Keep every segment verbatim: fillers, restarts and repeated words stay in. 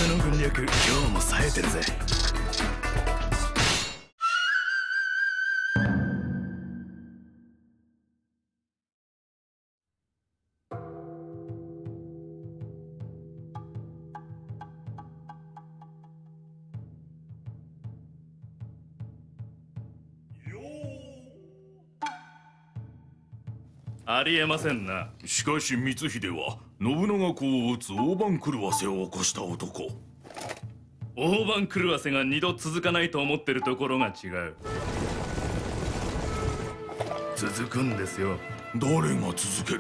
の軍略、今日も冴えてるぜ。 ありえませんな。 しかし光秀は信長公を討つ大番狂わせを起こした男。 大番狂わせが二度続かないと思ってるところが違う。続くんですよ。 誰が続ける？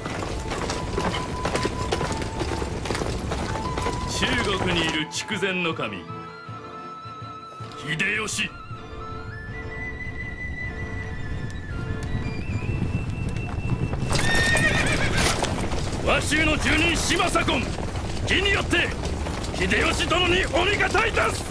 中国にいる筑前守秀吉。和州の住人島左近、義によって秀吉殿にお味方いたす。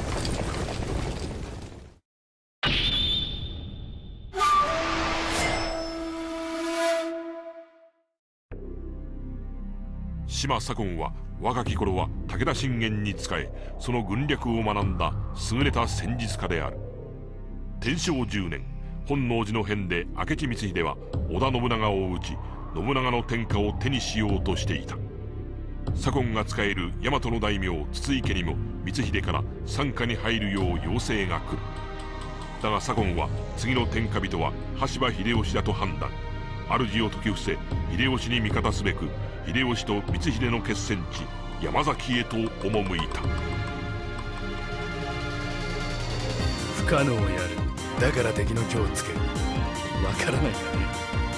島左近は若き頃は武田信玄に仕え、その軍略を学んだ優れた戦術家である。天正じゅうねん、本能寺の変で明智光秀は織田信長を討ち、信長の天下を手にしようとしていた。左近が仕える大和の大名筒井家にも光秀から傘下に入るよう要請が来る。だが左近は次の天下人は羽柴秀吉だと判断。主を説き伏せ秀吉に味方すべく、秀吉と光秀の決戦地山崎へと赴いた。 不可能をやる。だから敵の虚をつける。わからないかね。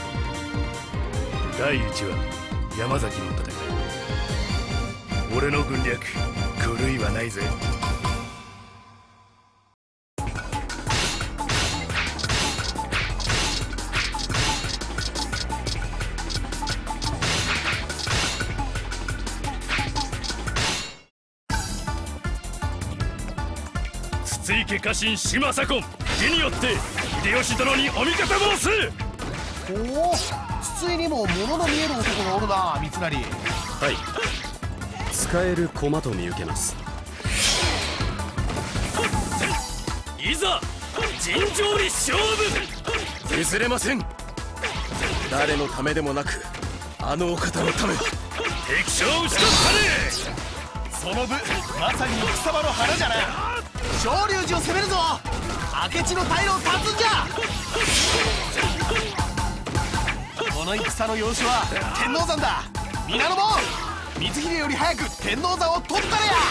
第一は山崎の戦い。俺の軍略狂いはないぜ。 筒井家家臣島左近、義によって秀吉殿にお味方申す。 おお、筒井にも物の見える男がおるな、三成。 はい、使える駒と見受けます。 いざ尋常に勝負。 譲れません。誰のためでもなく、あのお方のため。 敵将を討ち取ったね。 その部まさに戦場の花じゃな。昇龍寺を攻めるぞ。明智の退路を断つんじゃ。この戦の要所は天王山だ。皆の者、光秀より早く天王山を取ったれや。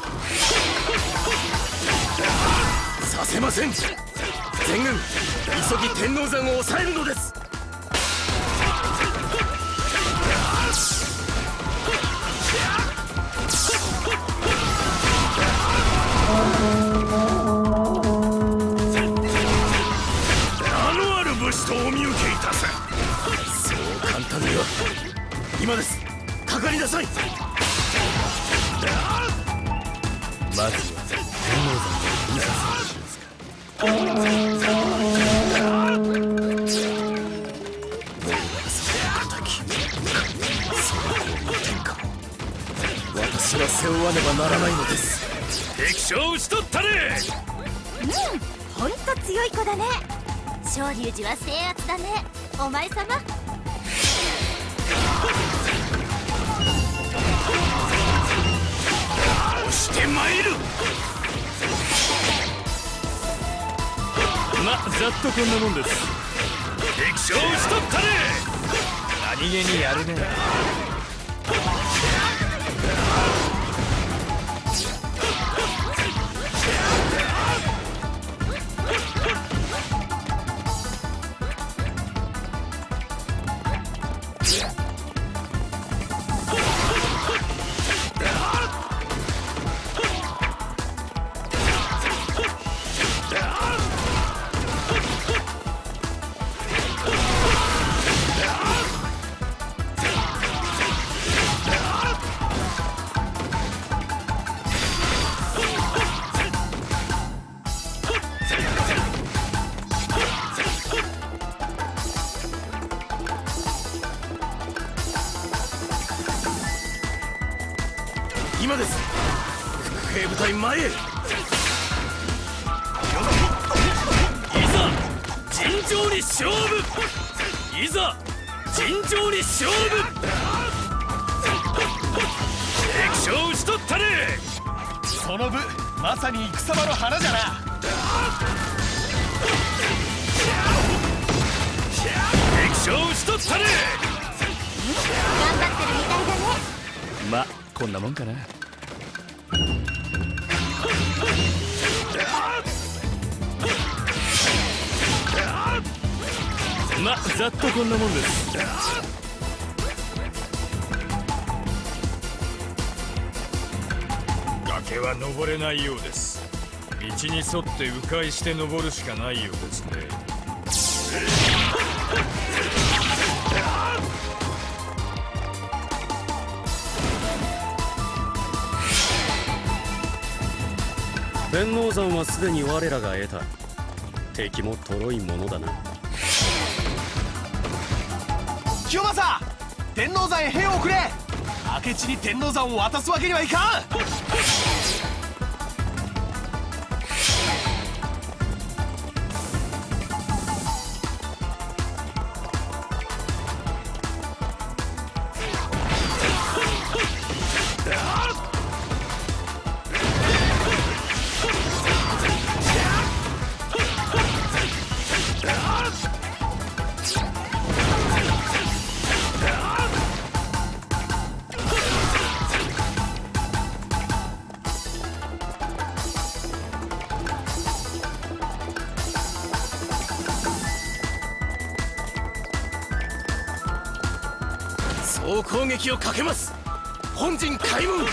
させません。全軍急ぎ天王山を抑えるのです。 名のある武士とお見受けいたす。 そう簡単には。今です。かかりなさい。 まずは天王山でいざ戦しますか。 私は背負わねばならないのです。 敵将を討ち取ったね。 うん、ほんと強い子だね。昇龍寺は制圧だね、お前様。 押してまいる。ま、ざっとこんなもんです。敵将を討ち取ったね。 何気にやるね。 今です。 兵部隊前へ。いざ尋常に勝負。いざ尋常に勝負。敵将討ち取ったね。 その部まさに戦場の花じゃな。 敵将討ち取ったね。 頑張ってるみたいだね。 まあこんなもんかな。 まざっとこんなもんです。 崖は登れないようです。道に沿って迂回して登るしかないようですね。 天王山はすでに我らが得た。敵もとろいものだな。 清正、天王山へ兵を送れ。明智に天王山を渡すわけにはいかん。 総攻撃をかけます。本陣開門。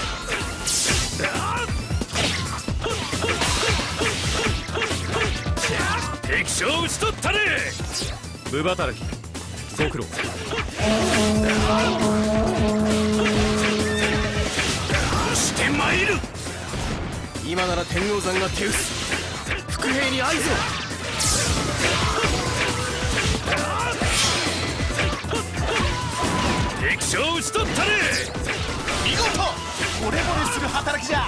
敵将討ち取ったね。 部働き速郎。 して参る。今なら天王山が手薄。伏兵に合図を。 敵将討ち取ったね。 見事惚れ惚れする働きじゃ。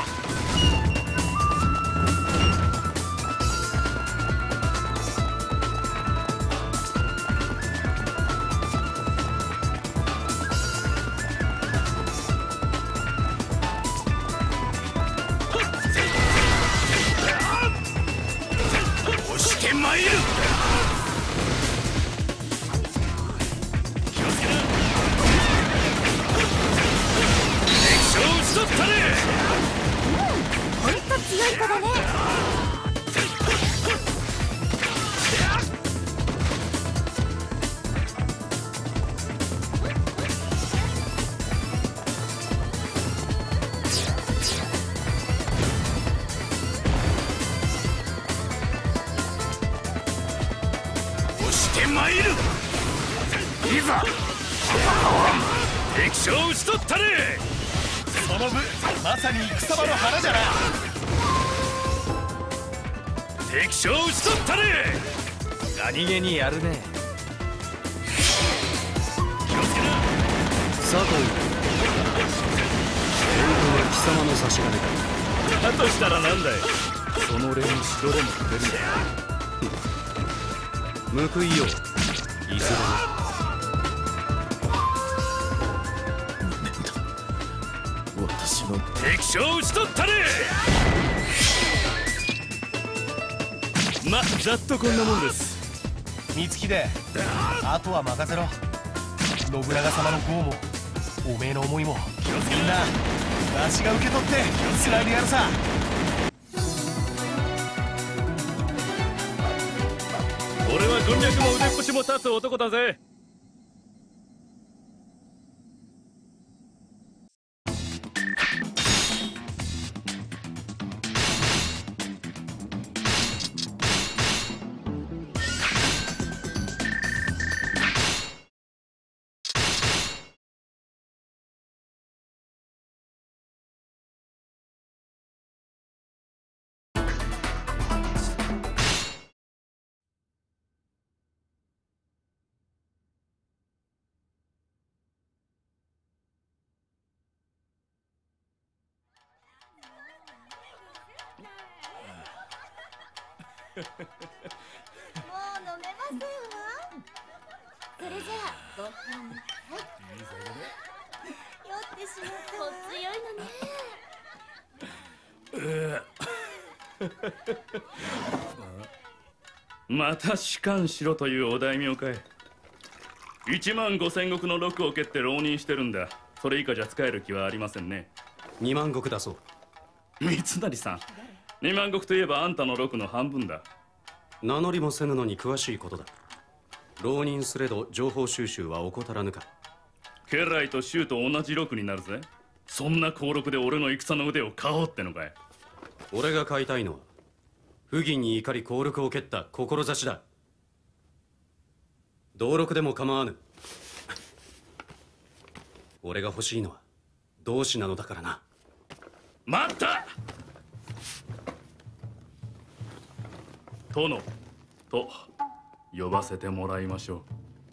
押して参る。 取ったね。 ほんと強い子だね。 押して参る。いざ敵将討ち取ったね。 その部まさに戦場の花じゃな。 敵将討ち取ったね。 何気にやるね。 気をつけな。 左近援軍は貴様の差し金だ。 だとしたらなんだい。 その例に城でもくれるんだよ。 報いよう。いずれも。私の敵将討ち取ったね。まざっとこんなもんです。 三月であとは任せろ。信長様の号もおめえの思いもみんなわしが受け取ってつないでやるさ。 俺は軍略も腕っぷしも立つ男だぜ。 飲めませんわ。それじゃあご飯はい酔ってしまったわ。強いのね。 また仕官しろというお大名かい。一万五千石の禄を蹴って浪人してるんだ。それ以下じゃ使える気はありませんね。 二万石だそう。 三成さん、二万石といえばあんたの禄の半分だ。 名乗りもせぬのに詳しいことだ。浪人すれど情報収集は怠らぬか。 家来と衆と同じ禄になるぜ。そんな俸禄で俺の戦の腕を買おうってのかい。 俺が買いたいのは不義に怒り俸禄を蹴った志だ。同禄でも構わぬ。俺が欲しいのは同志なのだからな。 待った。殿と呼ばせてもらいましょう。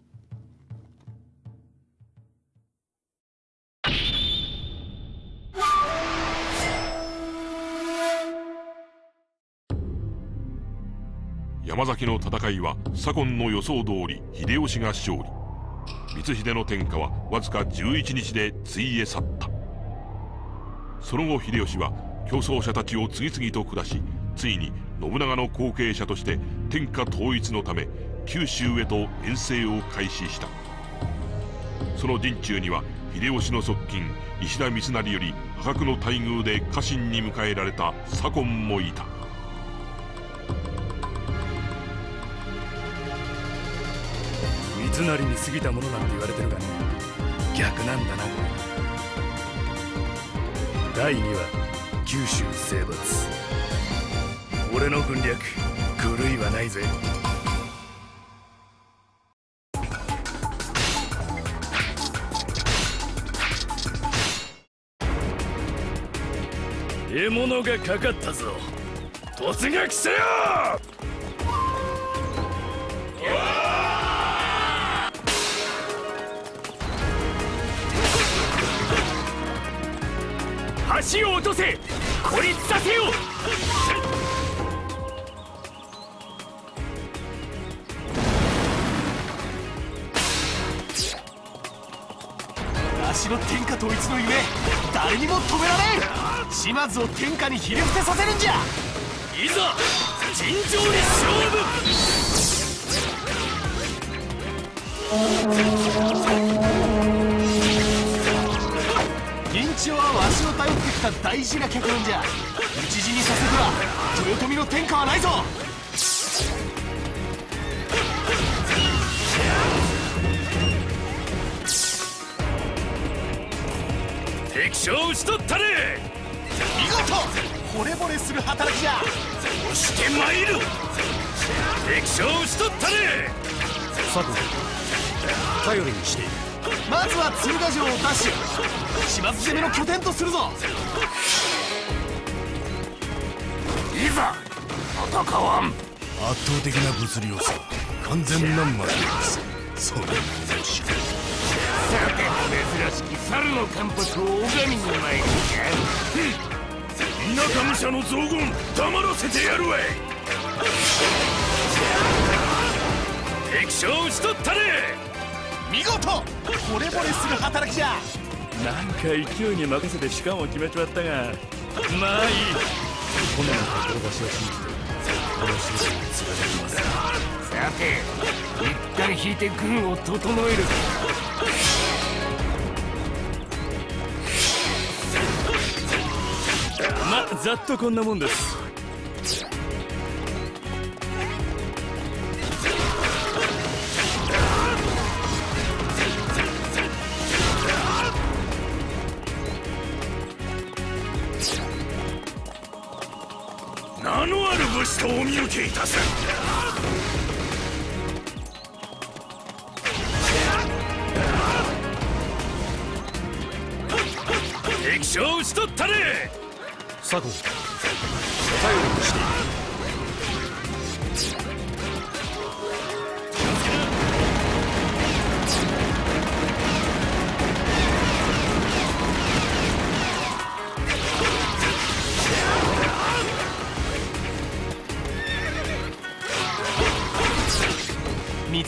山崎の戦いは左近の予想通り秀吉が勝利。光秀の天下はわずかじゅういちにちでついえ去った。その後秀吉は競争者たちを次々と下し、ついに信長の後継者として天下統一のため九州へと遠征を開始した。その陣中には秀吉の側近石田三成より破格の待遇で家臣に迎えられた左近もいた。 三成に過ぎたものなんて言われてるがね、逆なんだな。だいには九州征伐。俺の軍略狂いはないぜ。 獲物がかかったぞ。突撃せよ。橋を落とせ。孤立させよ。 私の天下統一の夢、誰にも止められん。島津を天下にひれ伏せさせるんじゃ。 いざ尋常に勝負。 銀千代はわしを頼ってきた大事な客なんじゃ。討ち死にさせては豊臣の天下はないぞ。 敵将を討ち取ったれ。 見事惚れ惚れする働きじゃ。 押してまいる。敵将を討ち取ったれ。 左近頼りにしている。 まずは鶴ヶ城を奪取、島津攻めの拠点とするぞ。 いざ戦わん。 圧倒的な物量差、完全な負けです。それはよし。 さて珍しき猿の関白を拝みに参るか。田舎武者の雑言黙らせてやるわい。敵将を討ち取ったれ。 見事惚れ惚れする働きじゃ。 なんか勢いに任せて士官を決めちまったが、まあいい。 この志を信じてこの仕事につられてます。 さて一旦引いて軍を整える。まあざっとこんなもんです。名のある武士とお見受けいたす。敵将を討ち取ったれ。 左近頼りにしている。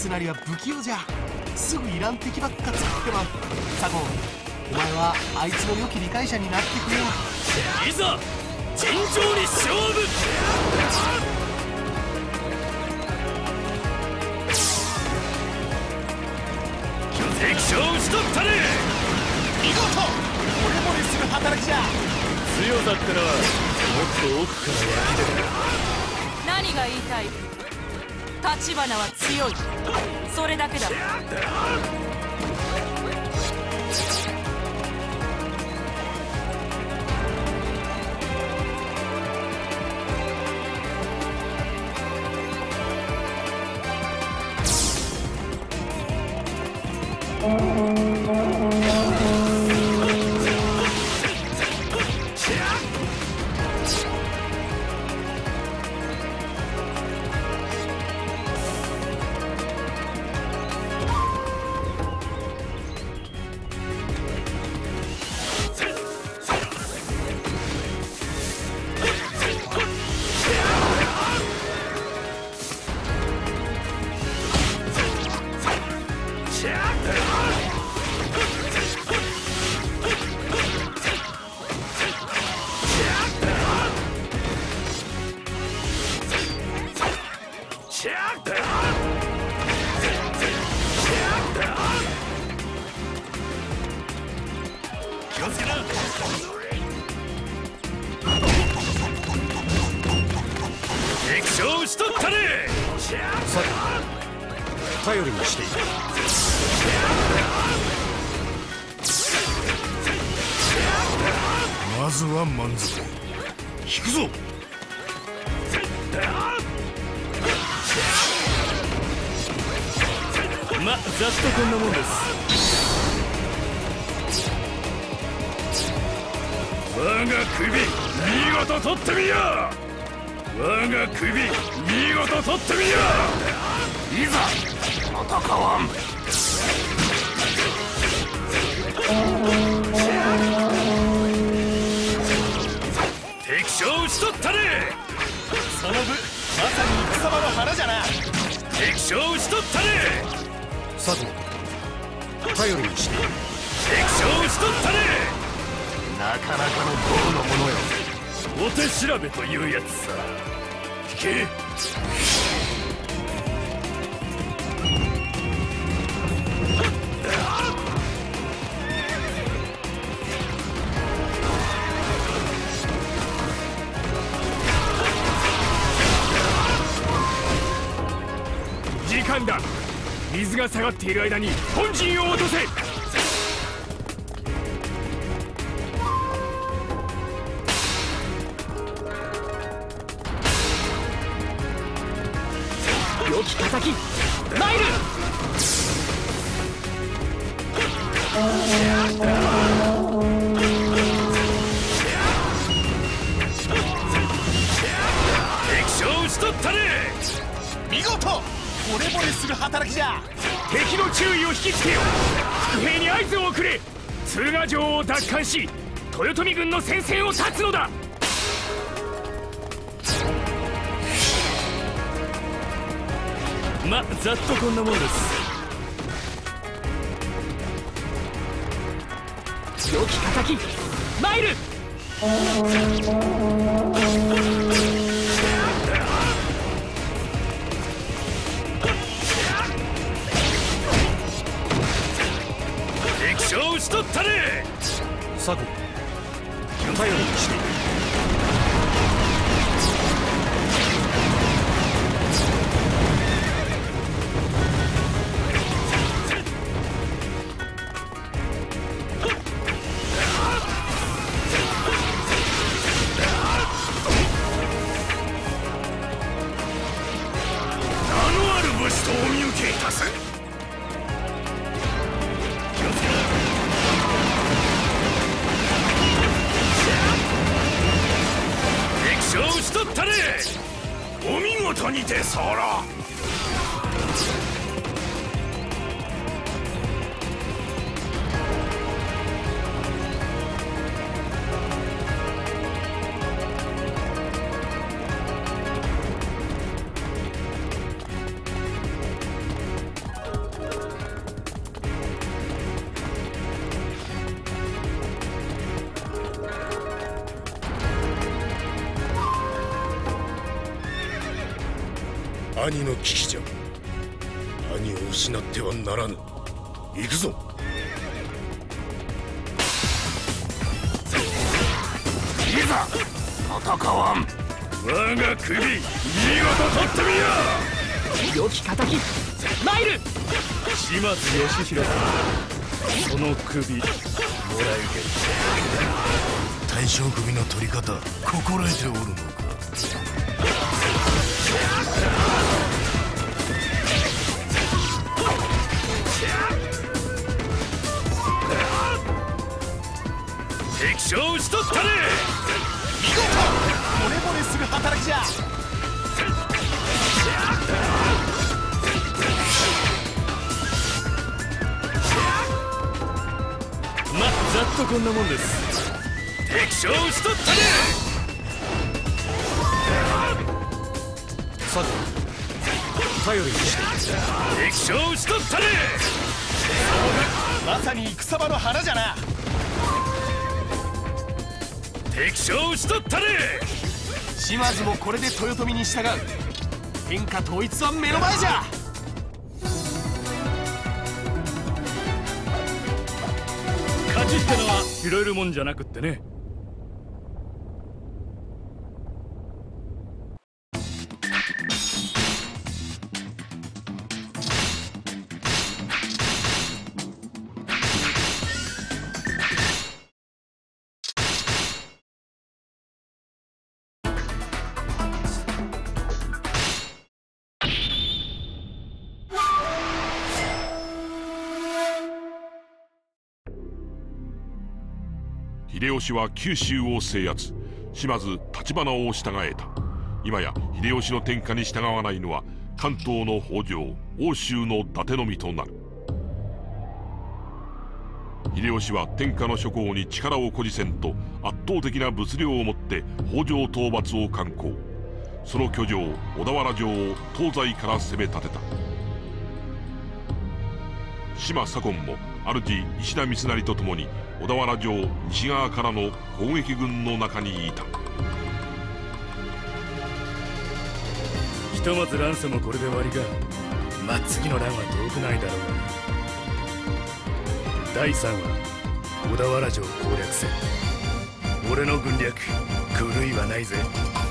つなりは不器用じゃ。すぐいらん敵ばっか作ってまう。左近、お前はあいつの良き理解者になってくれよ。 いざ尋常に勝負。敵将を討ち取ったね。 見事、惚れ惚れする働きじゃ。 強さってのはもっと奥から湧き出る。 何が言いたい？立花は強い、それだけだ。 頼りにしている。 まずは満足。引くぞ。 ま、ざっとこんなもんです。我が首見事取ってみや。我が首見事取ってみや。いざ戦わん。敵将を討ち取ったね。 その部まさに戦場の花じゃな。 敵将を討ち取ったね。 佐藤、頼りにしている。 敵将を討ち取ったね。 なかなかの豪の者よ。 お手調べというやつさ。引け。時間だ。水が下がっている間に本陣を落とせ。良き敵参る。敵将を討ち取ったね。 見事、惚れ惚れする働きじゃ。 敵の注意を引きつけよ。伏兵に合図を送れ。通賀城を奪還し、豊臣軍の戦線を断つのだ。ま、ざっとこんなもんです。良き敵参る。敵将を討ち取ったね。 佐藤、頼りにしている。お見事にて候。 兄の危機じゃ。兄を失ってはならぬ。行くぞ。 いざ戦わん。我が首見事取ってみよ。 良き敵参る。 島津義弘さん、その首もらい受ける。 大将首の取り方心得ておるのか。 敵将討ち取ったね。 見事惚れ惚れする働きじゃ。 ま、ざっとこんなもんです。 敵将討ち取ったね。 さて頼りにして敵将討ち取ったね。 まさに戦場の花じゃな。 敵将討ち取ったね。 島津もこれで豊臣に従う。天下統一は目の前じゃ。 勝ちってのは拾えるもんじゃなくってね。 秀吉は九州を制圧、島津橘を従えた。今や秀吉の天下に従わないのは関東の北条、奥州の伊達のみとなる。秀吉は天下の諸侯に力を誇示せんと圧倒的な物量をもって北条討伐を敢行。その居城小田原城を東西から攻め立てた。島左近も主石田三成と共に小田原城西側からの攻撃軍の中にいた。 ひとまず乱世もこれで終わりか。まあ次の乱は遠くないだろうがね。だいさんは小田原城攻略戦。俺の軍略狂いはないぜ。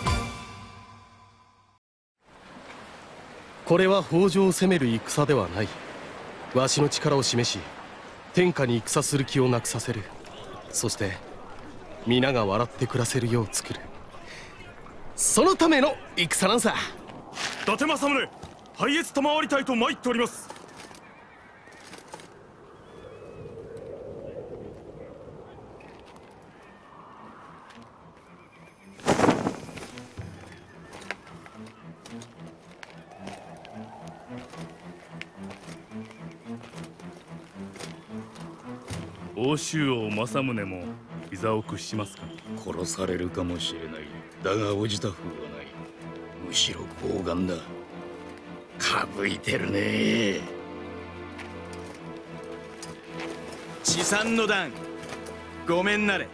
これは北条を攻める戦ではない。わしの力を示し天下に戦する気をなくさせる。そして皆が笑って暮らせるよう作る。そのための戦なんさ。 伊達政宗、拝謁賜りたいと参っております。欧州王政宗も膝を屈しますか。 殺されるかもしれない。だがおじた風はない。むしろ傲岸だ。かぶいてるね。 地産の段ごめんなれ。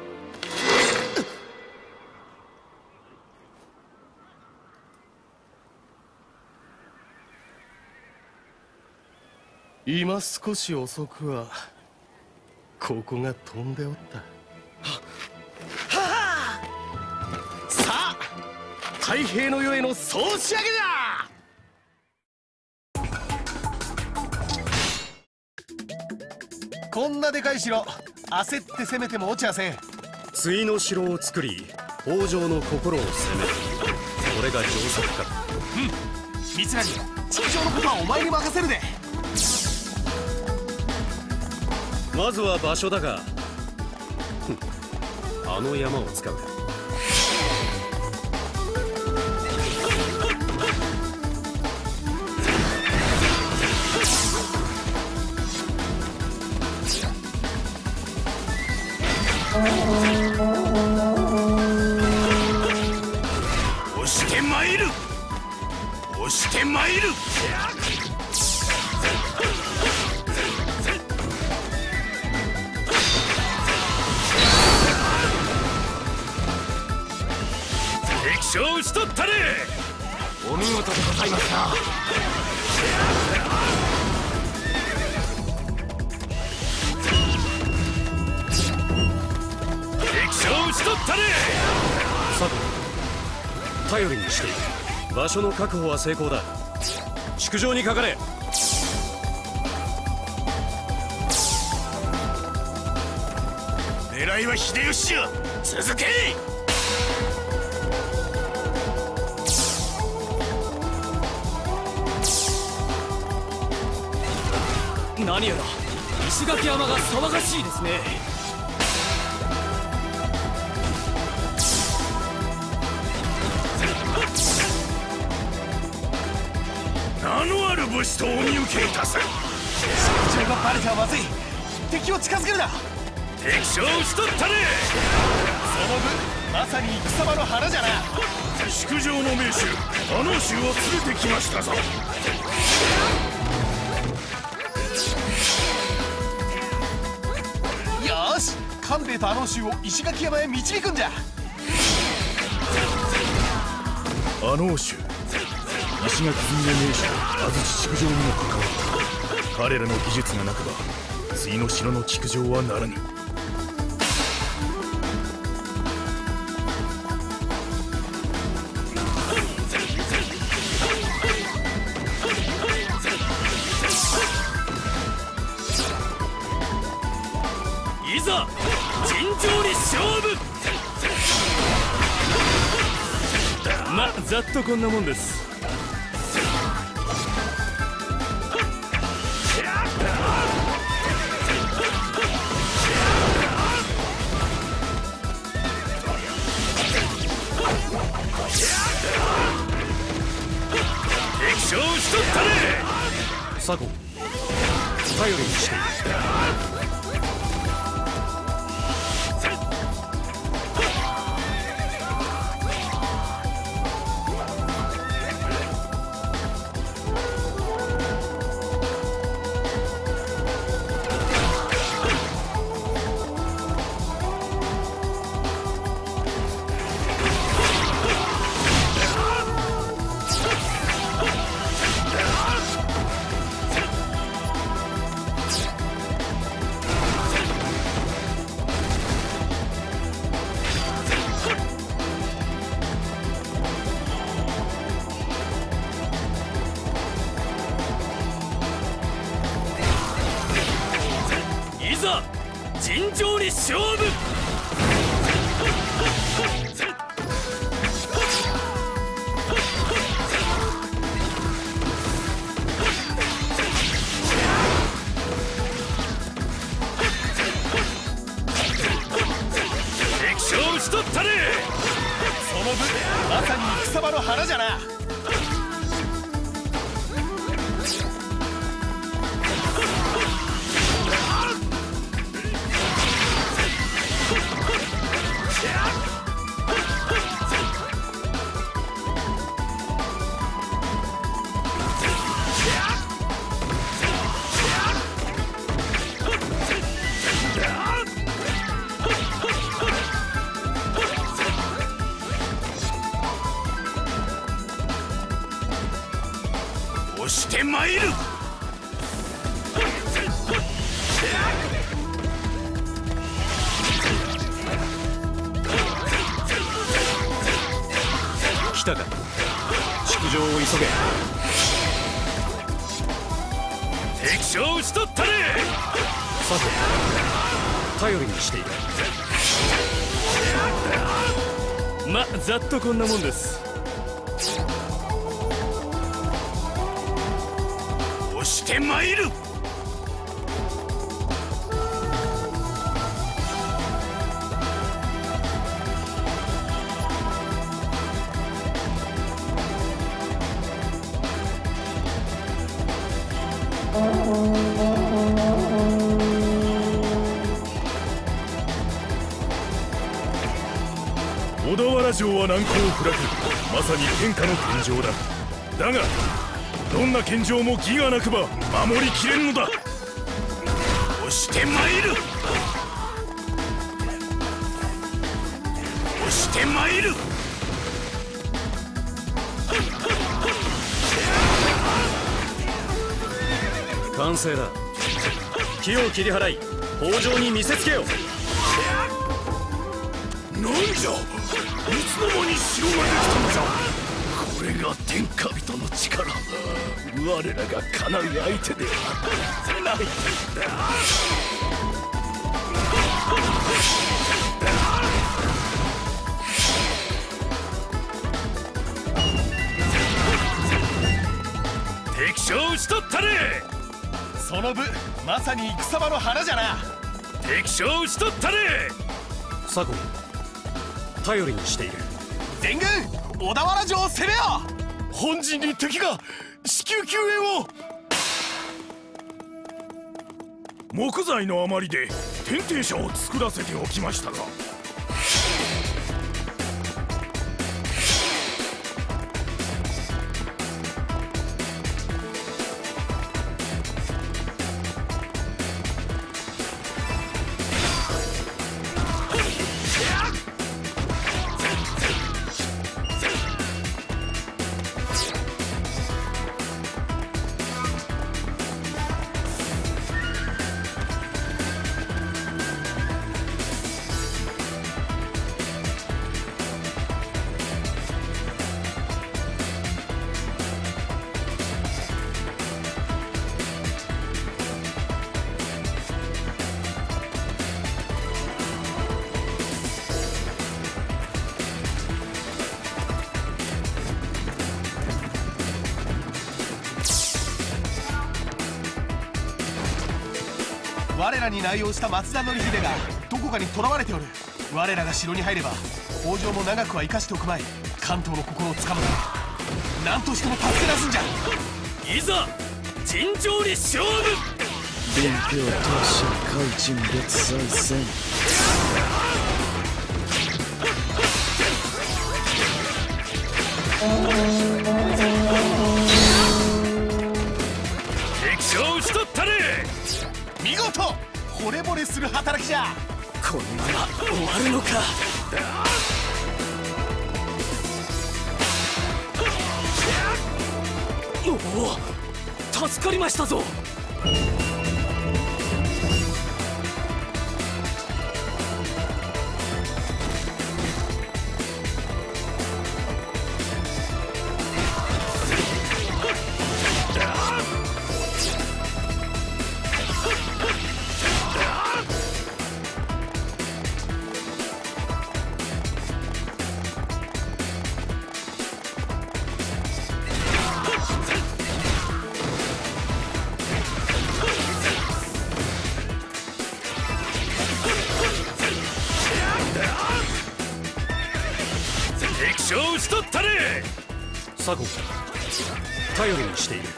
今少し遅くはここが飛んでおった。ははあ、さあ太平の世への総仕上げだ。こんなでかい城焦って攻めても落ちやせん。 対の城を作り北条の心を攻める。これが上策か。 うん、三成築城のことはお前に任せるで。 まずは場所だがあの山を使うか。 押して参る。押して参る。敵将討ち取ったね。 お見事でございますな。 敵将討ち取ったね。 佐藤、頼りにしている。場所の確保は成功だ。築城にかかれ。 狙いは秀吉じゃ。続け。 何やら石垣山が騒がしいですね。 名のある武士とお見受けいたす。 築城がバレてはまずい。敵を近づけるな。 敵将討ち取ったね。 その分まさに戦場の花じゃな。 築城の名手阿能衆を連れてきましたぞ。 よし、官兵衛と阿能衆を石垣山へ導くんじゃ。 阿能衆、石垣組の名手安土築城にも関わった。彼らの技術がなくば次の城の築城はならぬ。 いざ尋常に勝負。ま、ざっとこんなもんです。敵将討ち取ったね。 佐合、頼りにしている。 尋常に勝負。敵将討ち取ったね。 その分まさに戦場の花じゃな。 押してまいる。 来たか。築城を急げ。 敵将討ち取ったね。 さて、頼りにしている。 ま、ざっとこんなもんです。押してまいる。 小田原城は難攻不落。まさに天下の献上だ。だがどんな献上も義がなくば守りきれんのだ。 押してまいる。押してまいる。 完成だ。木を切り払い北条に見せつけよ。 なんじゃ、いつの間に城ができたのじゃ。これが天下人の力、我らがかなう相手ではない。敵将討ち取ったれ。 その部まさに戦場の花じゃな。 敵将討ち取ったれ。 左近、頼りにしている。全軍小田原城を攻めよ。 本陣に敵が。至急救援を。木材の余りで天停車を作らせておきましたが。 我らに内容した松田範秀がどこかに囚われておる。我らが城に入れば北条も長くは生かしておくまい。関東の心をつかむのだ。何としても助け出すんじゃ。 いざ尋常に勝負。 伝票当社海人別再戦。 敵将討ち取ったれ。 見事惚れ惚れする働きじゃ。 このまま終わるのか。 おお、助かりましたぞ。 敵将討ち取ったれ。 左近、頼りにしている。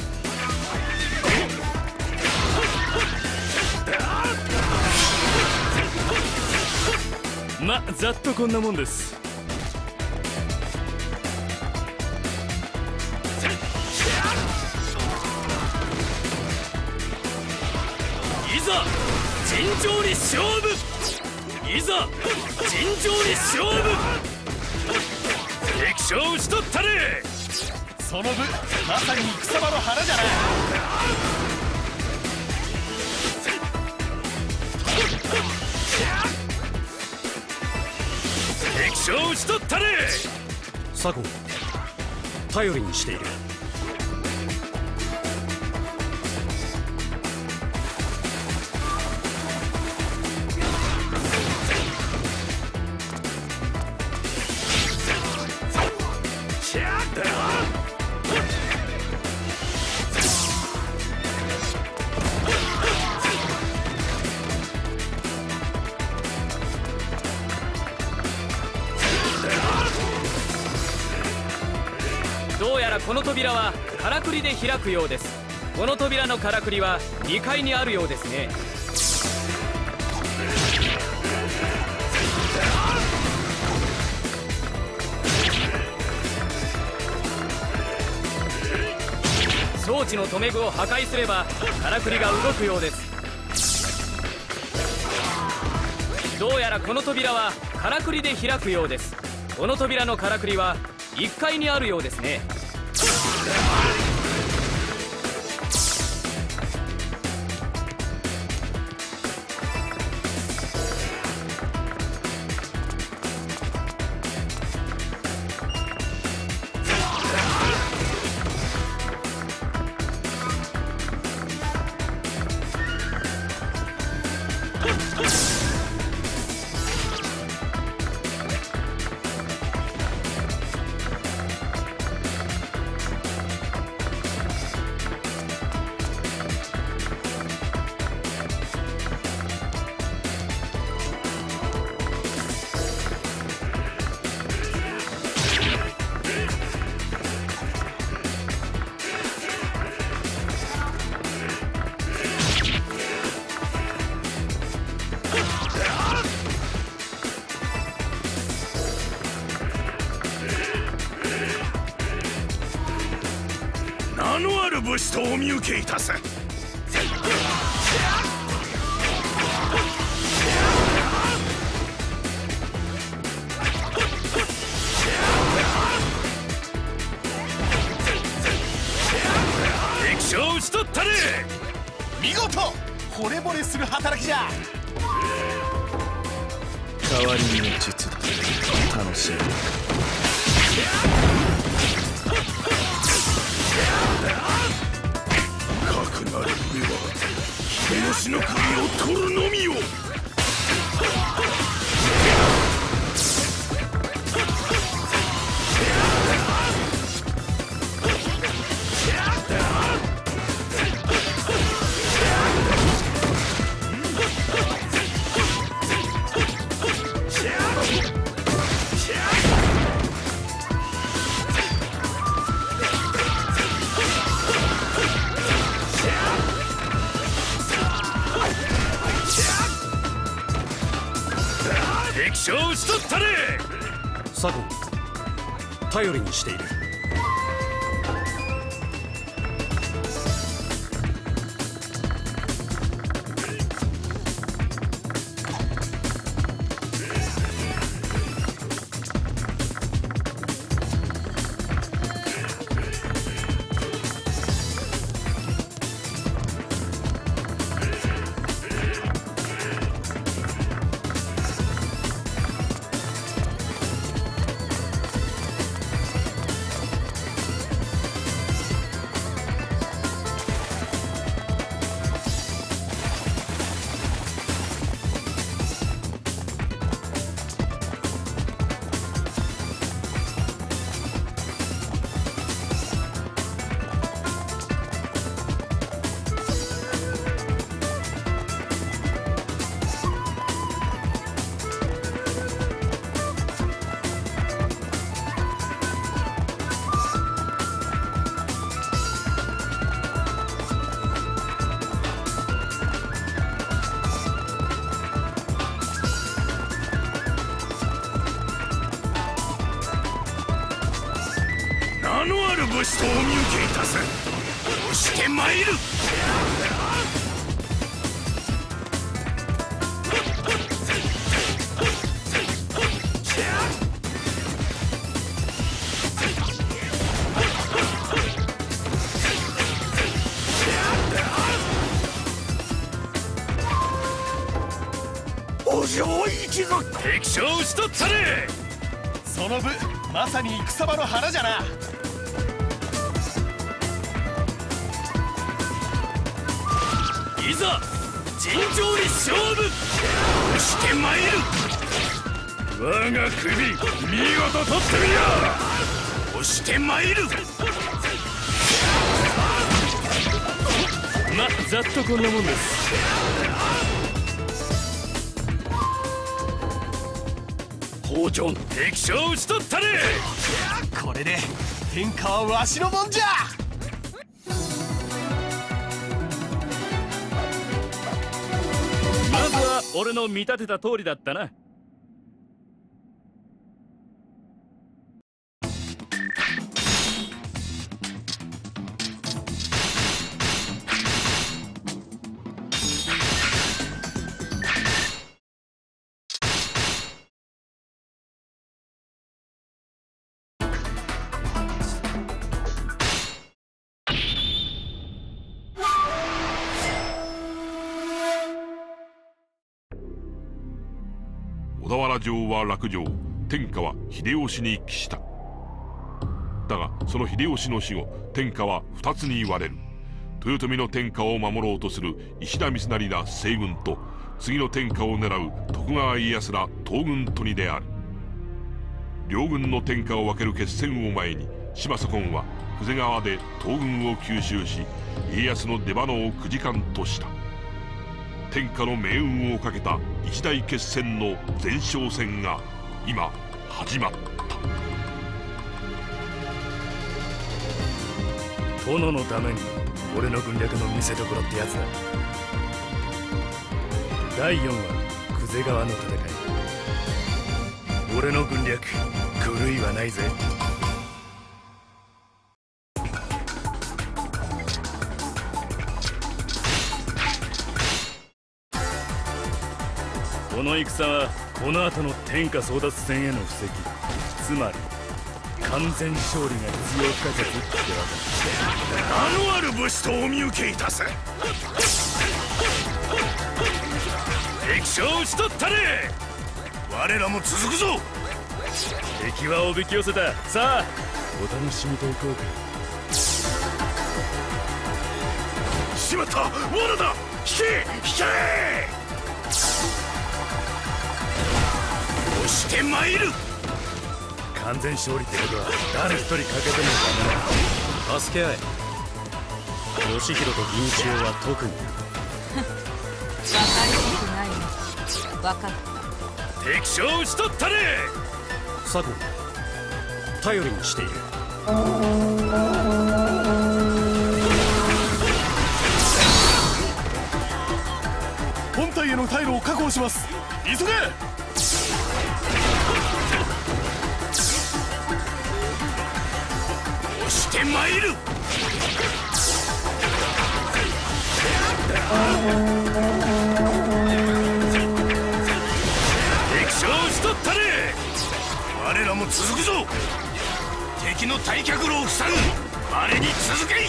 ま、ざっとこんなもんです。 いざ尋常に勝負。いざ尋常に勝負。敵将討ち取ったれ。 その部まさに戦場の花じゃな。 敵将討ち取ったれ。 左近、頼りにしている。 どうやらこの扉はからくりで開くようです。この扉のからくりはにかいにあるようですね。装置の留め具を破壊すればからくりが動くようです。どうやらこの扉はからくりで開くようです。この扉のからくりはいっかいにあるようですね。 武士とお見受けいたす。敵将を討ち取ったれ。 見事惚れ惚れする働きじゃ。 代わりの術だ。楽しみ。 かくなる上は秀吉の首を取るのみよ。敵将を討ち取ったれ。 左近、頼りにしている。 名のある武士とお見受けいたす。押してまいる。お嬢一族敵将を討ち取ったれ。 その部まさに戦場の花じゃな。 いざ尋常に勝負。押してまいる。我が首見事取ってみや。押してまいる。 ま、ざっとこんなもんです。 北条敵将を討ち取ったれ。 これで天下はわしのもんじゃ。 まずは俺の見立てた通りだったな。 小田原城は落城、天下は秀吉に帰した。だがその秀吉の死後、天下は二つに割れる。豊臣の天下を守ろうとする石田三成ら西軍と、次の天下を狙う徳川家康ら東軍とにである。両軍の天下を分ける決戦を前に、柴左近は久世川で東軍を吸収し、家康の出花をくじかんとした。天下の命運をかけた一大決戦の前哨戦が今始まった。 殿のために俺の軍略の見せ所ってやつだ。だいよんわ久世川の戦い。俺の軍略狂いはないぜ。 の戦はこの後の天下争奪戦への布石、つまり完全勝利が必要不可欠ってわけだ。 名のある武士とお見受けいたす。敵将討ち取ったれ。我らも続くぞ。 敵はおびき寄せた。さあお楽しみといこうか。 しまった、罠だ。引け引け。押してまいる。 完全勝利ってことは誰一人欠けてもダメだ。助け合え。義弘と銀千代は特に。 分かりたくないの。分かった。 敵将討ち取ったれ。 左近、頼りにしている。 本隊への退路を確保します。急げ。 押してまいる。敵将討ち取ったれ。我らも続くぞ。敵の退却路を塞ぐ。我に続けい。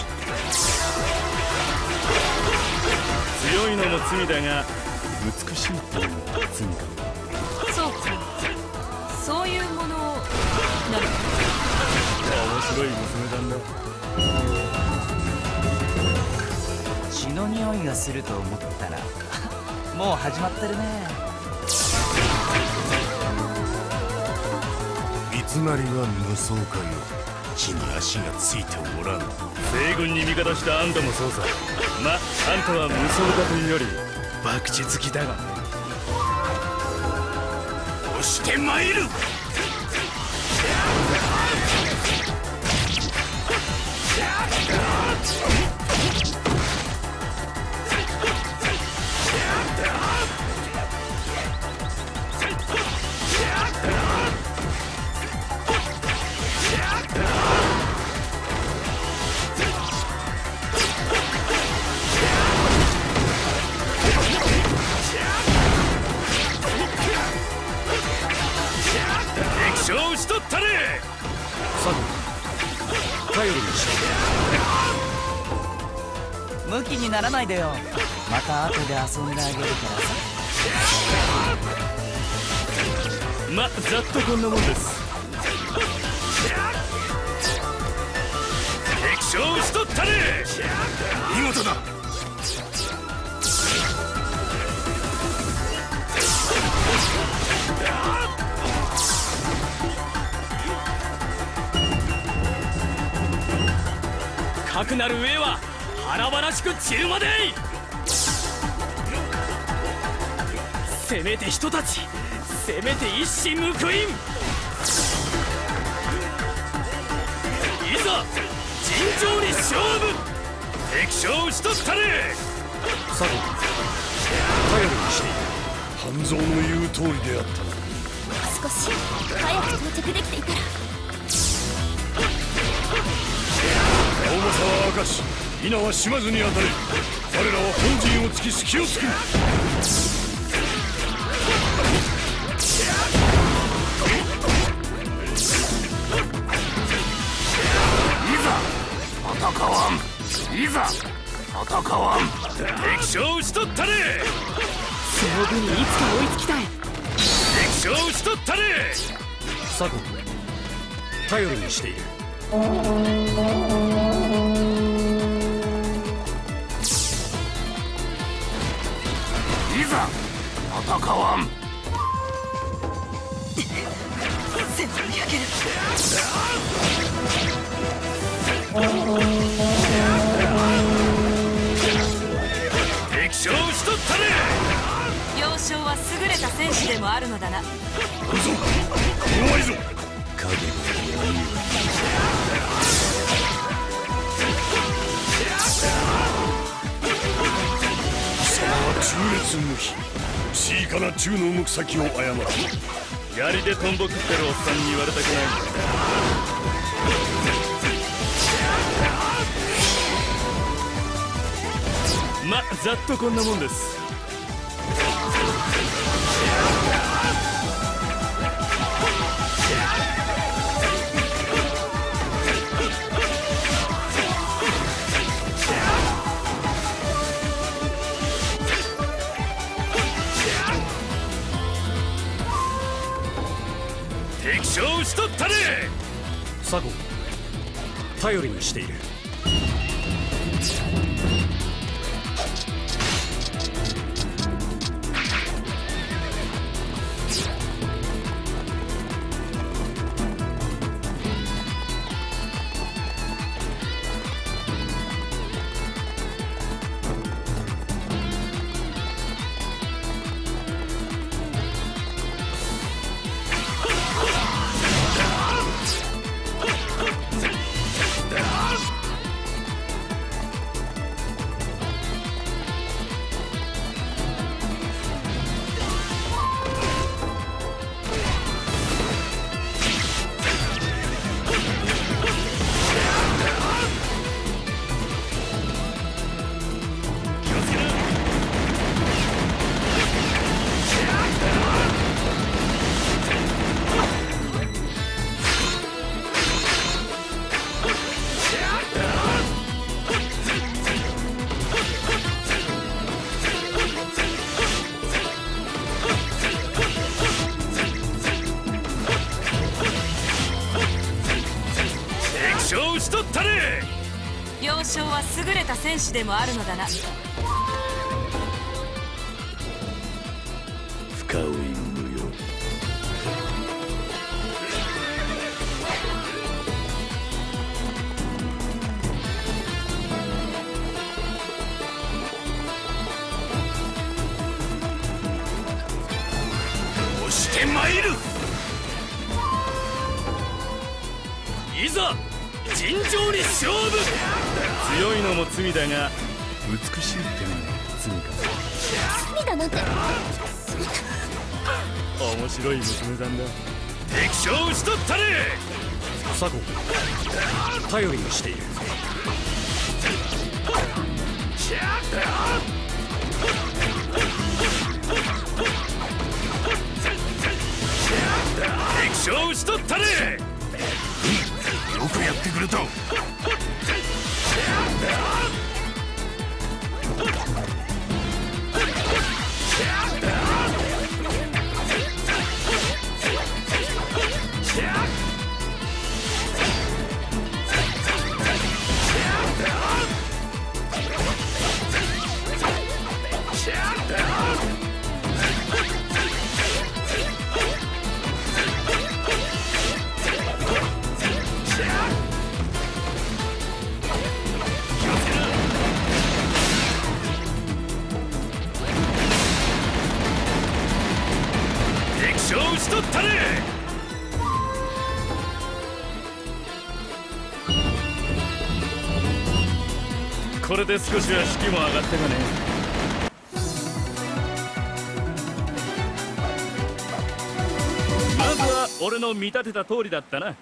強いのも罪だが美しいっていうのも罪か。 そうか、そういうものなるほど。 面白い娘だな。 血の匂いがすると思ったらもう始まってるね。 三成は無双かよ。地に足がついておらん。 西軍に味方したあんたもそうさ。ま、あんたは無双だというより博打好きだがね。 押してまいる。敵将討ち取ったれ。 左近、頼りにしてムキにならないでよ。また後で遊んであげるからさ。 ま、ざっとこんなもんです。 敵将討ち取ったれ。見事だ。 かくなる上は華々しく散るまで。せめて人たち、せめて一矢報いん。いざ尋常に勝負。敵将討ち取ったれ。 左近、頼りにしている。 半蔵の言う通りであったな。 少し早く到着できていたら。 大政は明石、稲は島津に当たれ。我らは本陣を突き隙を作る。いざ戦わん。いざ戦わん。敵将討ち取ったれ。 その分にいつか追いつきたい。 敵将討ち取ったれ。 左近、頼りにしている。 いざ戦わん。 背中焼ける。 敵将討ち取ったれ。 幼少は優れた戦士でもあるのだな。 来るぞ、怖いぞ。 影の闇を。 貴様は忠烈無比。しいかな銃の向く先を誤る。 槍でトンボ食ってるおっさんに言われたくないんだ。ま、ざっとこんなもんです。 敵将を討ち取ったれ。 左近、頼りにしている。 幼少は優れた戦士でもあるのだな。 深追い無用。 押してまいる。いざ尋常に勝負。 強いのも罪だが美しいってのも罪か。 罪だなんて。 面白い娘さんだ。 敵将を討ち取ったれ。 左近、頼りにしている。 敵将を討ち取ったれ。 よくやってくれた。 敵将を討ち取ったれ。 これで少しは士気も上がってかね。まずは俺の見立てた通りだったな。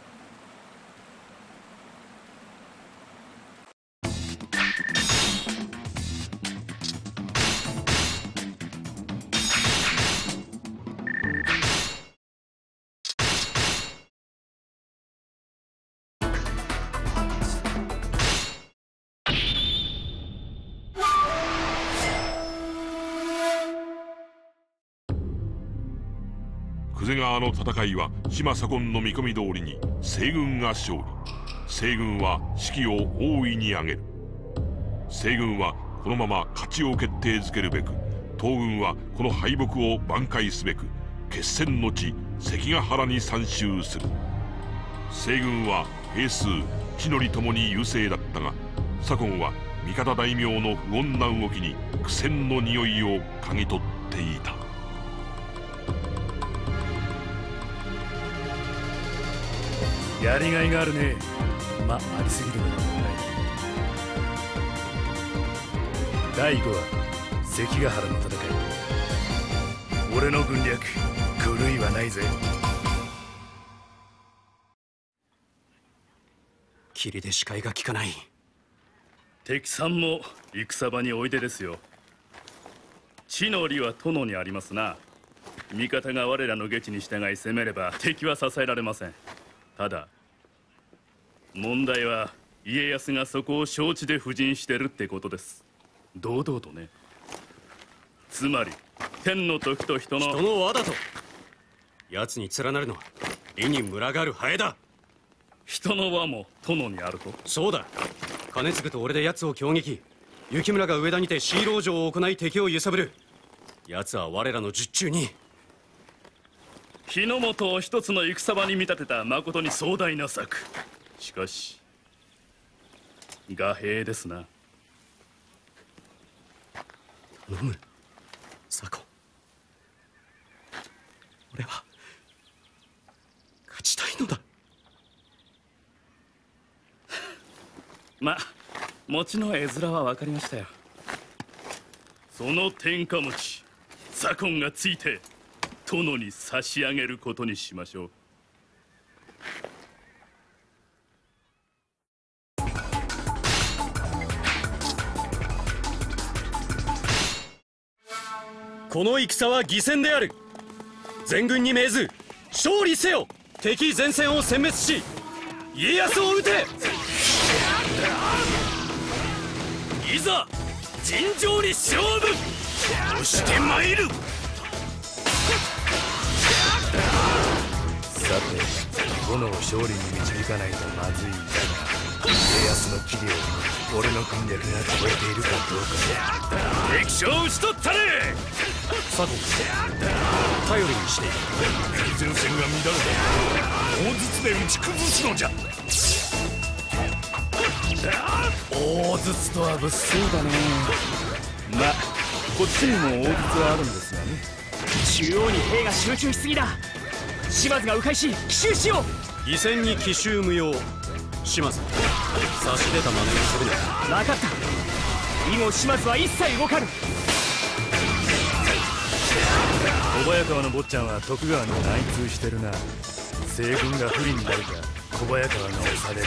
久世川の戦いは島左近の見込み通りに西軍が勝利。西軍は士気を大いに上げる。西軍はこのまま勝ちを決定づけるべく、東軍はこの敗北を挽回すべく決戦の地関ヶ原に参集する。西軍は兵数地の利ともに優勢だったが、左近は味方大名の不穏な動きに苦戦の匂いを嗅ぎ取っていた。 やりがいがあるね。まあ、ありすぎるのでもない。だいごは関ヶ原の戦い。俺の軍略狂いはないぜ。 霧で視界が効かない。 敵さんも戦場においでですよ。地の利は殿にありますな。味方が我らの下地に従い攻めれば敵は支えられません。ただ問題は家康がそこを承知で布陣してるってことです。堂々とね。つまり天の時と人の人の輪だと。奴に連なるのは意に群がるハエだ。 人の輪も殿にあると。 そうだ。金継と俺で奴を攻撃。雪村が上田にてシーロー城を行い敵を揺さぶる。奴は我らの術中に。 日の本を一つの戦場に見立てた誠に壮大な策。しかし画兵ですな。 頼む左近。俺は勝ちたいのだ。 ま、餅の絵面は分かりましたよ。その天下餅左近がついて殿に差し上げることにしましょう。 この戦は義戦である。全軍に命ず勝利せよ。敵前線を殲滅し家康を討て。 いざ尋常に勝負。押してまいる。 さて殿を勝利に導かないとまずいんだが、家康の器量に俺の軍略が超えているかどうか。 敵将を討ち取ったれ。 左近頼りにしている。 敵前線が乱れた。大筒で打ち崩すのじゃ。 大筒とは物騒だね。まあこっちにも大筒はあるんですがね。 中央に兵が集中しすぎだ。島津が迂回し奇襲しよう。義戦に奇襲無用。島津差し出た真似をするな。 分かった。以後島津は一切動かぬ。 小早川の坊ちゃんは徳川に内通してるな。西軍が不利になるか小早川が押されると。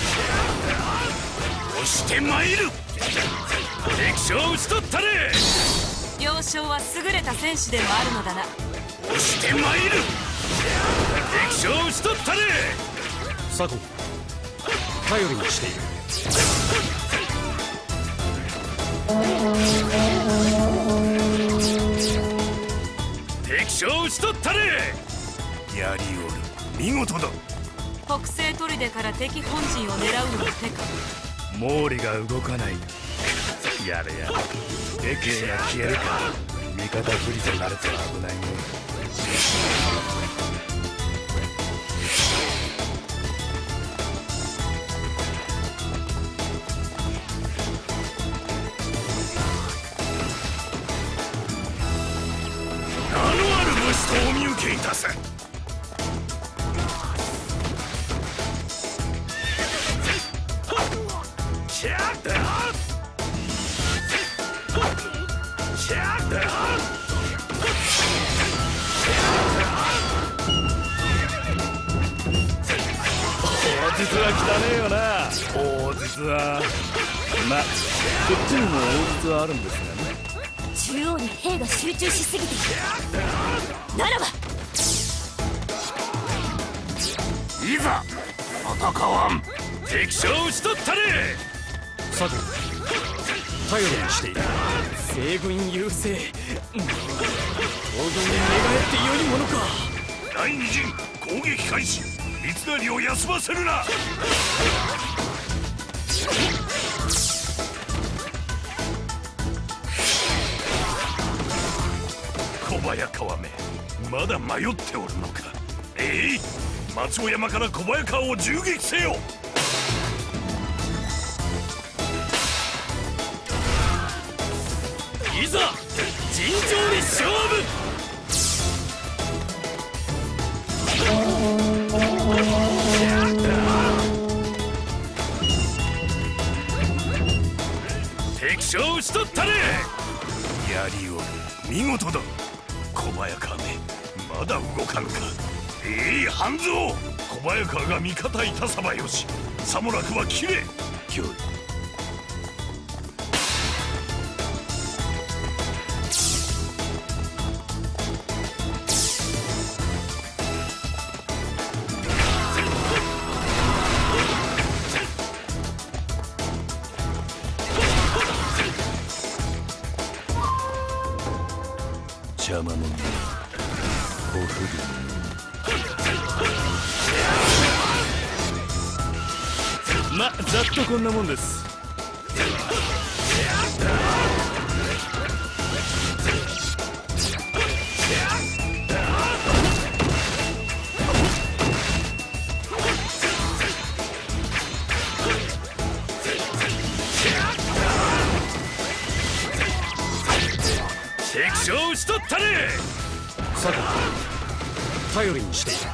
押してまいる。敵将を討ち取ったれ。 幼少は優れた戦士でもあるのだな。 押してまいる。敵将を討ち取ったれ。 左近頼りにしている。 敵将を討ち取ったれ。 やりおる。見事だ。 北西砦から敵本陣を狙うのも手か。 毛利が動かない。やれやれ。敵兵が消えるか。味方不利となると危ないね。 名のある武士とお見受けいたせ。 大筒は汚ねえよな。大筒はまあこっちにも大筒はあるんですがね。 中央に兵が集中しすぎている。ならばいざ戦わん。敵将を討ち取ったれ。 左近頼りにしている。 西軍優勢。黄金に寝返って良いものか。 第二陣攻撃開始。三成を休ませるな。 小早川めまだ迷っておるのか。えい、松尾山から小早川を銃撃せよ。 いざ尋常に勝負。敵将を討ち取ったれ。 やりおる。見事だ。小早川めまだ動かぬか。えい半蔵。小早川が味方いたさばよし。さもなくは切れ。よい。邪魔者ご不憫。 ざっとこんなもんです。敵将討ち取ったね。 さて頼りにしている。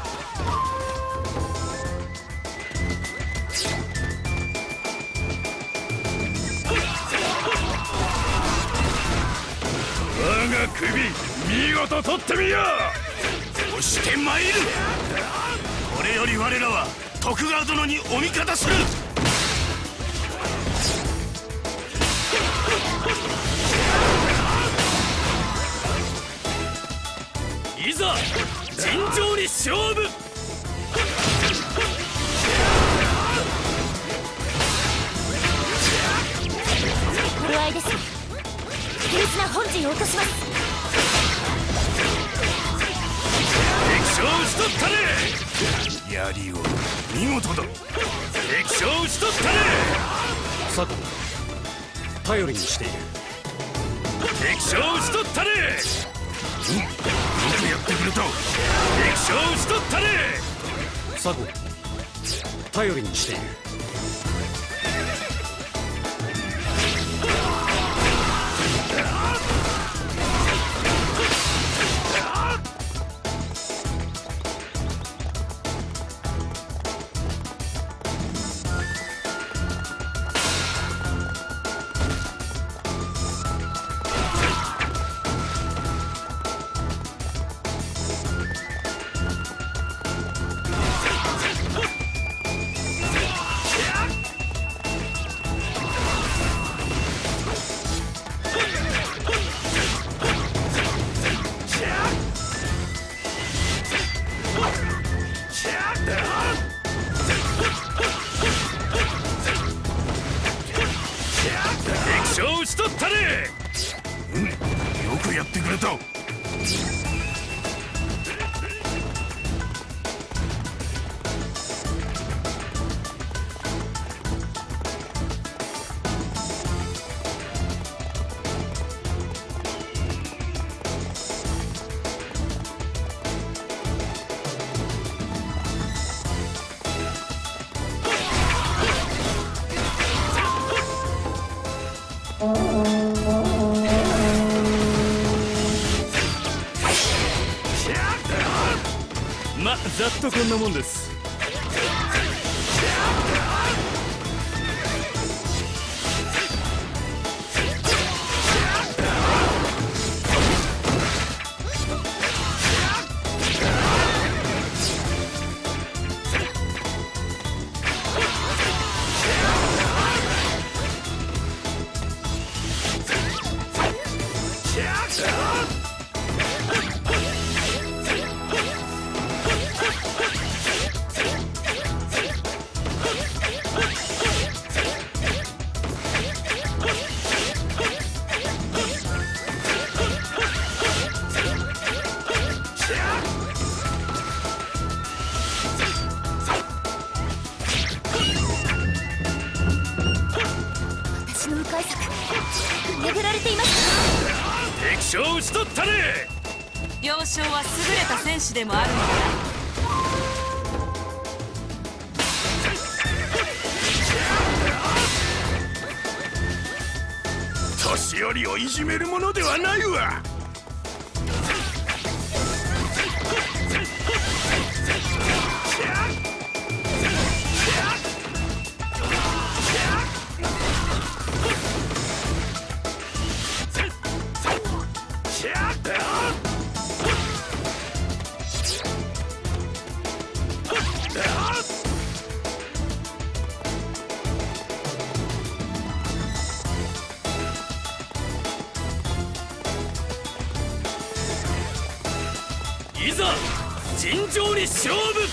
我が首見事取ってみよう。押してまいる。これより我らは徳川殿にお味方する。 いざ尋常に勝負。 頃合いですね。手薄な本陣を落とします。 敵将討ち取ったね。やりを見事だ。敵将討ち取ったね。 さて頼りにしている。 敵将討ち取ったね。よくやってくれた。敵将討ち取ったね。 サゴ頼りにしている。 ま、ざっとこんなもんです。 巡られています。 敵将討ち取ったね。 幼少は優れた戦士でもあるのだ。 年寄りをいじめるものではないわ。 いざ尋常に勝負。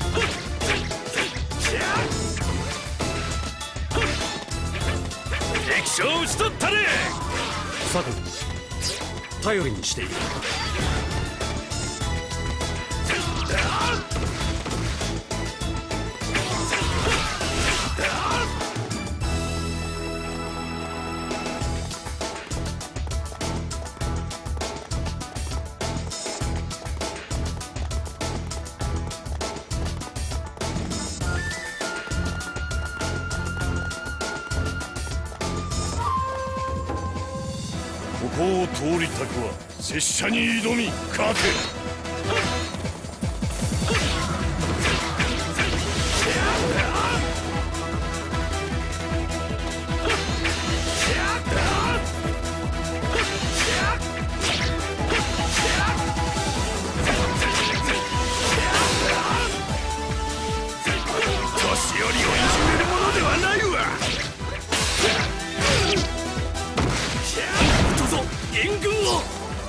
敵敵将を討ち取ったれ。 左近、頼りにしている。 ここを通りたくは拙者に挑み勝て。年寄りをいじめるものではないわ。援軍を。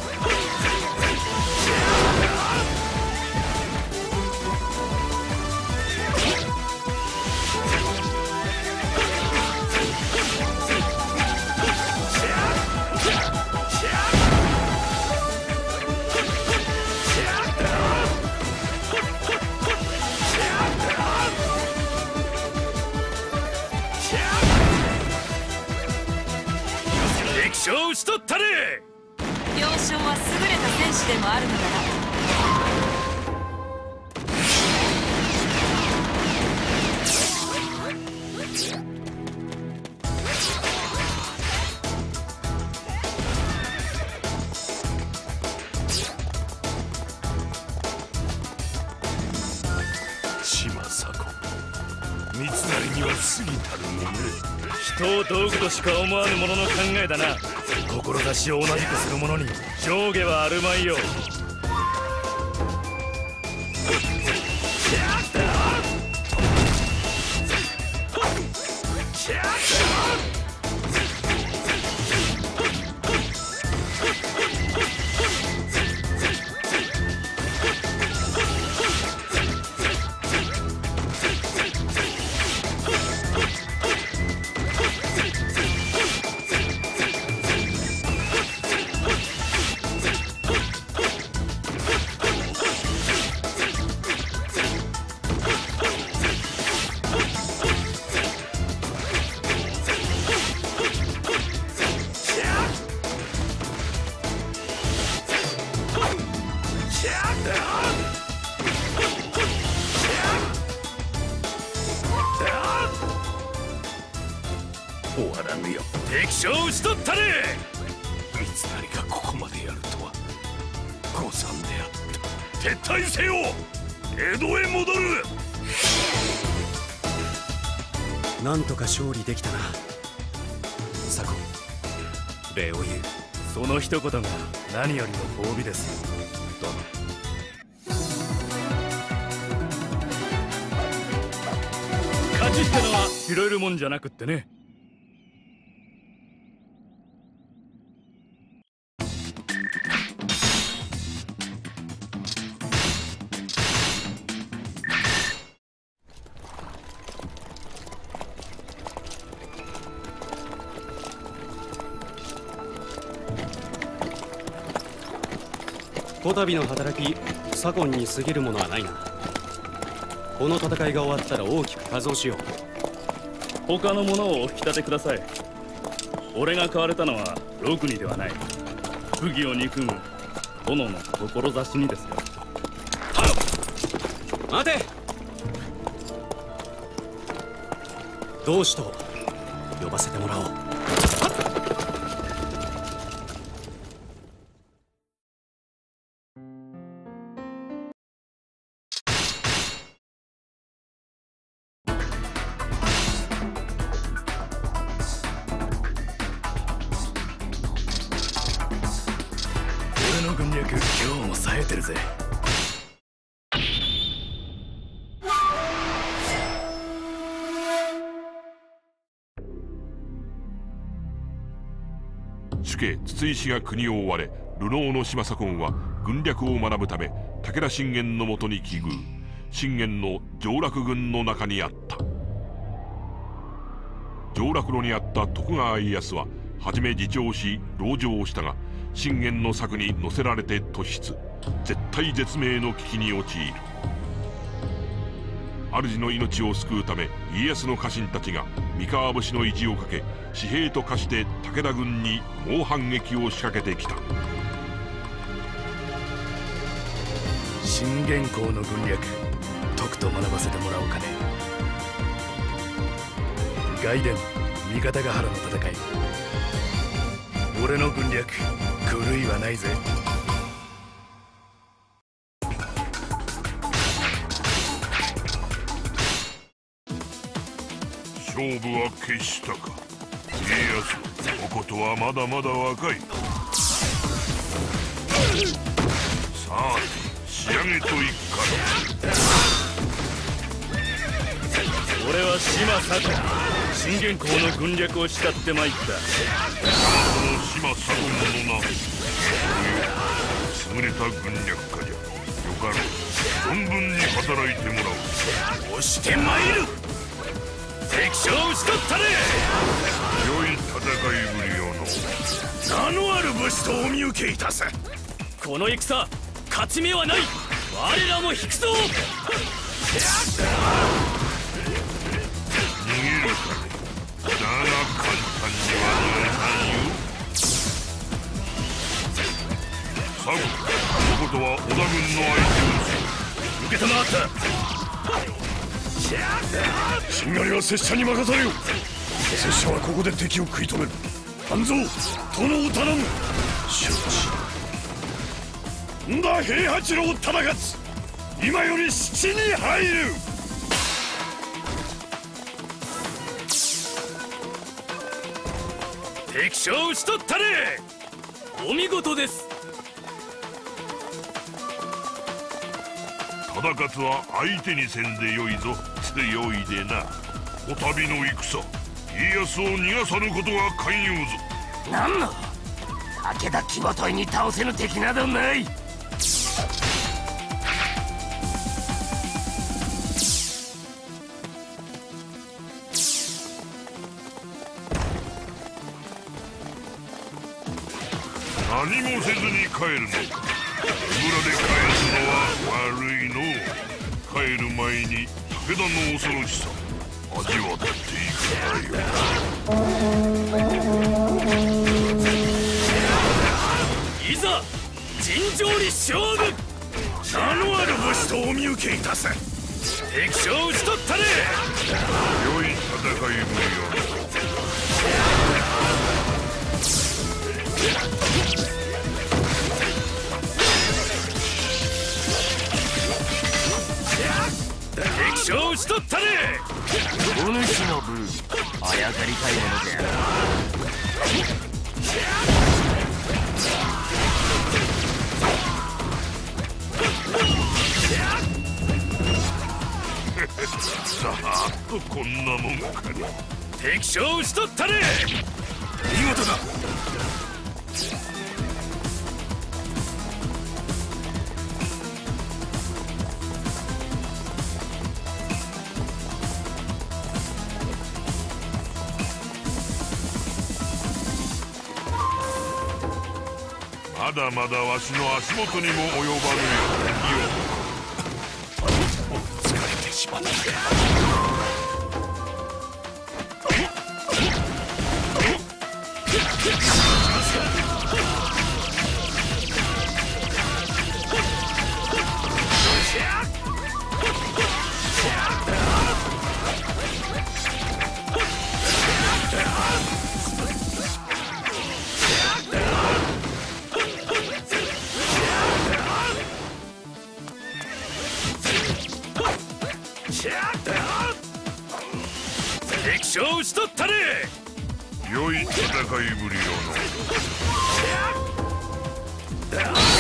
敵将を討ち取ったれ。 幼少は優れた戦士でもあるのだな。 島左近、三成には過ぎたるもの。 人を道具としか思わぬ者の考えだな。志を同じくする者に上下はあるまいよ。 終わらぬよ。敵将を討ち取ったれ。三成がここまでやるとは誤算であった。撤退せよ。江戸へ戻る。 なんとか勝利できたな。左近、礼を言う。 その一言が何よりの褒美ですよ。勝ちってのは拾えるもんじゃなくってね。 こたびの働き、左近に過ぎるものはないな。この戦いが終わったら大きく加増しよう。 他のものをお引き立てください。俺が買われたのはログニではない。不義を憎む殿の志にですよ。 待て。同志と呼ばせてもらおう。 俺の軍略今日も冴えてるぜ。 主家筒井氏が国を追われ、流浪の島左近は軍略を学ぶため武田信玄のもとに帰遇。信玄の上洛軍の中にあった。 上洛路にあった徳川家康は初め自重し籠城をしたが、信玄の策に乗せられて突出、絶体絶命の危機に陥る。主の命を救うため家康の家臣たちが三河武士の意地をかけ、紙幣と化して武田軍に猛反撃を仕掛けてきた。 信玄公の軍略、とくと学ばせてもらおうかね。外伝三方ヶ原の戦い、俺の軍略狂いはないぜ。 勝負は決したか。家康、おことはまだまだ若い。さあ仕上げといくか。 俺は島左近、信玄公の軍略を慕ってまいった。 その島左近の名、優れた軍略家じゃ。よかろう、存分に働いてもらおう。 押してまいる。敵将を討ち取ったれ。 良い戦いぶりよの。 名のある武士とお見受けいたす。 この戦、勝ち目はない。我らも引くぞ。 逃げるかね。だが簡単には逃がさんよ。左近、こことは織田軍の相手をする。 受けたまわった。しんがりは拙者に任されよ。拙者はここで敵を食い止める。半蔵、殿を頼む。承知。んだ平八郎忠勝、今より七に入る。 敵将を討ち取ったれ。お見事です。 忠勝は相手にせんでよいぞ。強いでな。こたびの戦、家康を逃がさぬことが肝要ぞ。 何の武田騎馬隊に倒せぬ敵などない。 何もせずに帰るのか。村で帰すのは悪いの。帰る前に武田の恐ろしさ味わっていかないよ。 いざ尋常に勝負。 名のある武士とお見受けいたす。 敵将を討ち取ったれ。 良い戦いぶりよ。 敵将を討ち取ったれ。 お主の分あやかりたいものである。 さあっとこんなもんかね。 敵将を討ち取ったれ。 見事だ。 まだまだわしの足元にも及ばぬよ。 疲れてしまったか。 敵将を討ち取ったれ。 良い戦いぶりよの。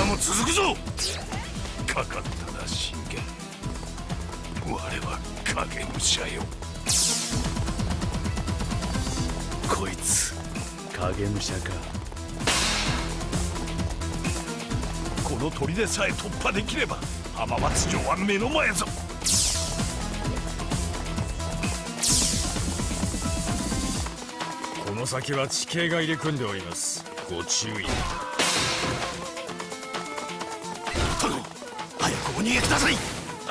も続くぞ。かかったな信玄。我は影武者よ。 こいつ影武者か。 この砦さえ突破できれば浜松城は目の前ぞ。 この先は地形が入れ組んでおります。ご注意。 殿、早くお逃げください。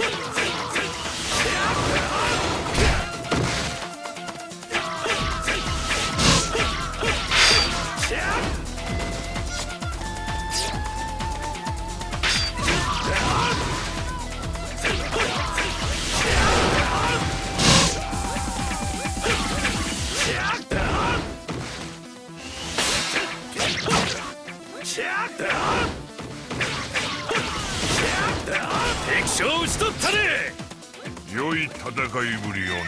敵将を討ち取ったね。 良い戦いぶりよ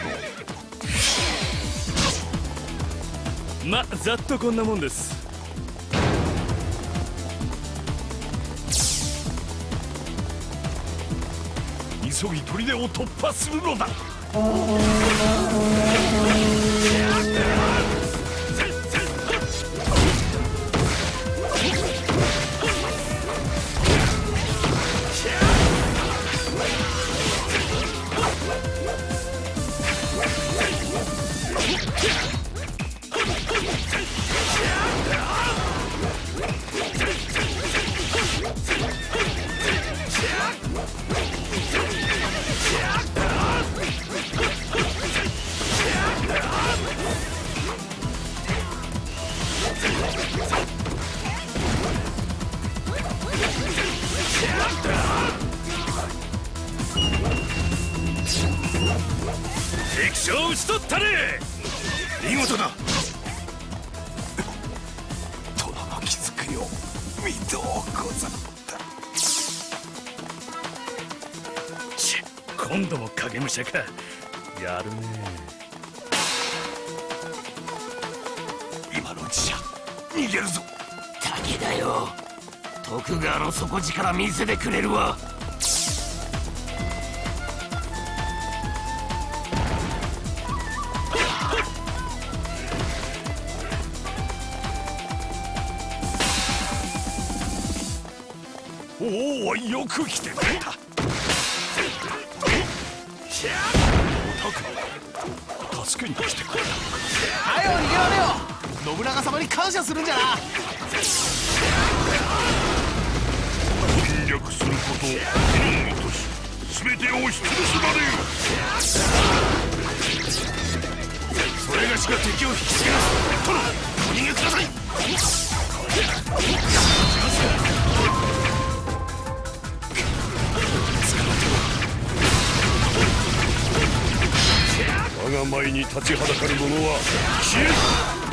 の。ま、ざっとこんなもんです。 急ぎ砦を突破するのだ。 敵将を討ち取ったね。 見事だ。殿の気づくよう見とうござった。 ち今度も影武者か。やるね。 今のうちじゃ逃げるぞ。 武田よ、徳川の底力見せてくれるわ。 おお、よく来てくれた。おたく助けに来てくれたのか。 はよ逃げられよ。信長様に感謝するんじゃな。 侵略することを任務とし全てを押しつぶすまでよ。 それがしが敵を引きつけます。殿、お逃げください。 我が前に立ちはだかる者は消える。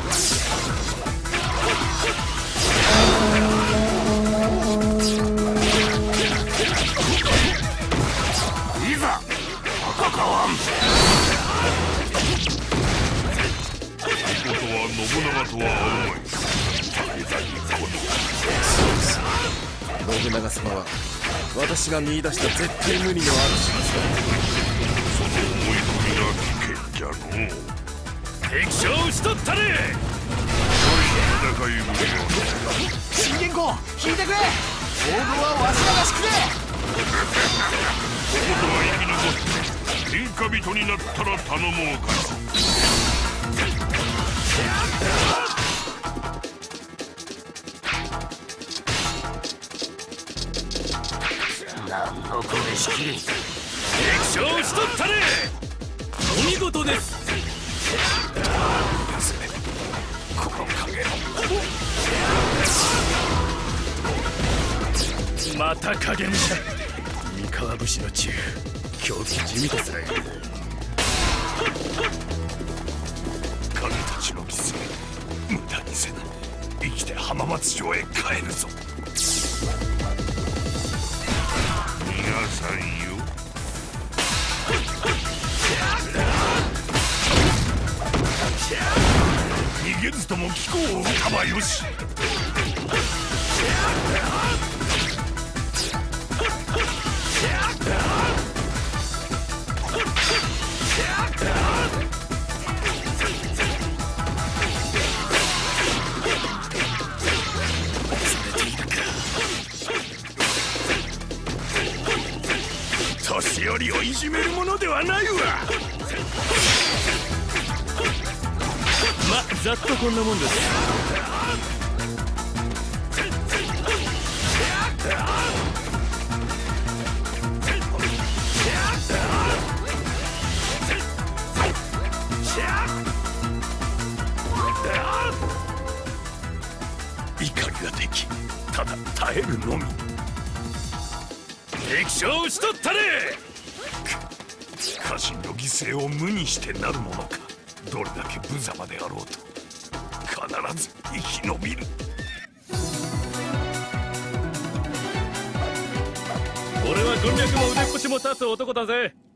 いざ赤川。 ことは信長とは合うまい。 信長様は私が見出した絶対無二の主です。 その思い込みが危険じゃのう。 敵将を討ち取ったね。 戦いぶりよ。 信玄公、引いてくれ。王道はわしらが敷くぜ。 おことが生き残って天下人になったら頼もうか。 なんのこれしき。 敵将を討ち取ったね。お見事です。 この影また影武者。三河武士の中狂気地味ですね。 影たちの犠牲無駄にせぬ。生きて浜松城へ帰るぞ。 逃がさんよ。 逃げずとも貴公を討たばよし。 しおりをいじめるものではないわ。 ま、ざっとこんなもんです。 怒りが敵、ただ耐えるのみ。 敵将を討ち取ったれ。 家臣の犠牲を無にしてなるものか。どれだけ無様であろうと必ず生き延びる。 俺は軍略も腕っぷしも立つ男だぜ。